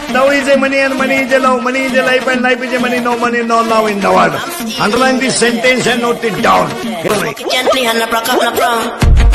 Love is a money and money is a love. Money is a life and life is a money. No money, no love in the world. Underline this sentence and note it down. Gently and